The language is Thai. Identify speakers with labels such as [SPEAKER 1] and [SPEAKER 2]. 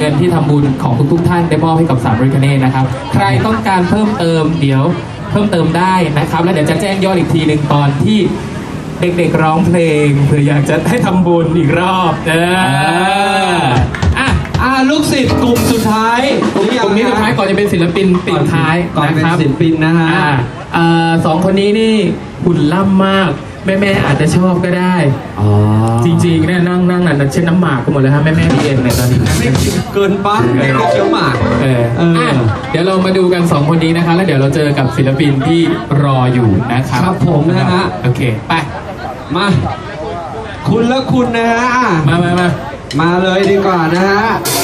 [SPEAKER 1] นที่ทำบุญของทุกท่านได้มอบให้กับสามฤๅคเนศนะครับใครต้องการเพิ่มเติมเดี๋ยวเพิ่มเติมได้นะครับแล้วเดี๋ยวจะแจ้งยอดอีกทีหนึ่งตอนที่เด็กๆร้องเพลงเผื่ออยากจะให้ทำบุญอีกรอบ
[SPEAKER 2] ลูกศิษย์กลุ่มสุดท้าย
[SPEAKER 1] กลุ่มนี้สุดท้ายก่อนจะเป็นศิลปินปิดท้าย
[SPEAKER 2] ก่อนเป็นศิลปินนะฮะ
[SPEAKER 1] สองคนนี้นี่หุ่นล่ำมากแม่อาจจะชอบก็ได้จริงๆเนี่ยนั่งนั่นเช่นน้ำหมากกันหมดเลยฮะแม่พี่เอ็นเนี่ยตอนนี้
[SPEAKER 2] ไม่เกินปั๊บไม่เคี้ยวหมาก
[SPEAKER 1] เดี๋ยวเรามาดูกัน2คนนี้นะคะแล้วเดี๋ยวเราเจอกับศิลปินที่รออยู่นะครับ
[SPEAKER 2] ครับผมนะฮะ
[SPEAKER 1] โอเคไป
[SPEAKER 2] มาคุณและคุณนะฮะ
[SPEAKER 1] มาเลย
[SPEAKER 2] ดีกว่านะฮะ